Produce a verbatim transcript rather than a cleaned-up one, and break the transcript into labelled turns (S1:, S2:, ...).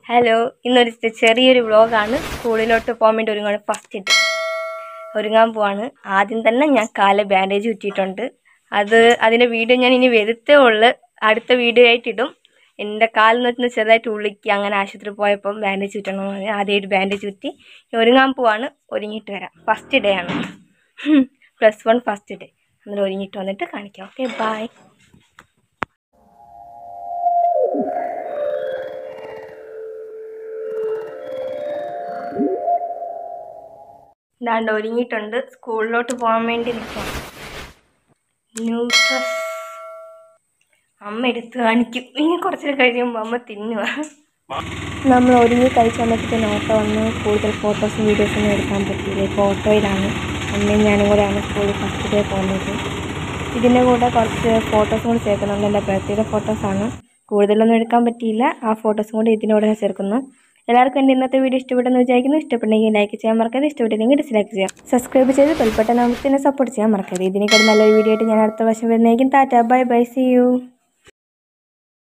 S1: Hello, ഇന്നൊരു ചെറിയൊരു വ്ളോഗാണ്. സ്കൂളിലോട്ട് പോകാൻ വേണ്ടി ഒരുങ്ങാണ്. ഫസ്റ്റ് ഡേ ഒരുങ്ങാൻ പോവാണ്. ആദ്യം തന്നെ ഞാൻ കാല് ബാൻഡേജ് ചുറ്റിയിട്ടുണ്ട്. അത് അതിൻ്റെ വീഡിയോ ഞാൻ ഇനി വരുത്തേ ഉള്ളു, അടുത്ത വീഡിയോ ആയിട്ടിടും. എൻ്റെ കാലെന്ന് വെച്ചാൽ ചെറുതായിട്ട് ഉള്ളിക്ക്, അങ്ങനെ ആശുപത്രി പോയപ്പം ബാൻഡേജ് ചുറ്റണമെന്ന് ആദ്യമായിട്ട് ബാൻഡേജ് ചുറ്റി ഒരുങ്ങാൻ പോവാണ്. ഒരുങ്ങിയിട്ട് വരാം. ഫസ്റ്റ് ഡേ ആണ്, പ്ലസ് വൺ ഫസ്റ്റ് ഡേ. അന്നേരം ഒരുങ്ങിയിട്ട് വന്നിട്ട് കാണിക്കാം. Okay, bye. ഇതാണ്ട് ഒരുങ്ങിയിട്ടുണ്ട്. സ്കൂളിലോട്ട് പോകാൻ വേണ്ടി നിൽക്കാം. ന്യൂ ഡ്രസ് അമ്മ എടുത്ത് കാണിക്കും. ഇനി കുറച്ച് കഴിയുമ്പോൾ അമ്മ തിന്നുക. നമ്മൾ ഒരുങ്ങി കഴിച്ച് വന്നിട്ട് നോട്ടോ വന്ന് കൂടുതൽ ഫോട്ടോസും വീഡിയോസൊന്നും എടുക്കാൻ പറ്റിയില്ല. ഇപ്പോൾ ഓട്ടോയിലാണ്. അമ്മയും ഞാനും കൂടെയാണ് സ്കൂളിൽ ഫസ്റ്റ് ഡേ പോകുന്നത്. ഇതിൻ്റെ കൂടെ കുറച്ച് ഫോട്ടോസും കൂടി ചേർക്കുന്നുണ്ട്. എൻ്റെ ബർത്ത്ഡേ ഫോട്ടോസാണ്. കൂടുതലൊന്നും എടുക്കാൻ പറ്റിയില്ല. ആ ഫോട്ടോസും കൂടി ഇതിനോട് ചേർക്കുന്നു. എല്ലാവർക്കും എൻ്റെ ഇന്നത്തെ വീഡിയോ ഇഷ്ടപ്പെട്ടെന്ന് വിചാരിക്കുന്നു. ഇഷ്ടപ്പെട്ടെങ്കിൽ ലൈക്ക് ചെയ്യാൻ മറക്കരുത്. ഇഷ്ടപ്പെട്ടില്ലെങ്കിൽ ഡിസ്ലൈക്ക് ചെയ്യാം. സബ്സ്ക്രൈബ് ചെയ്ത് ബെൽബട്ടൺ അമർത്തി എന്നെ സപ്പോർട്ട് ചെയ്യാൻ മറക്കരുത്. ഇതിനേക്കാൾ നല്ലൊരു വീഡിയോ ആയിട്ട് ഞാൻ അടുത്ത വർഷം വരുന്നതായിരിക്കും. Tata, bye bye, see U.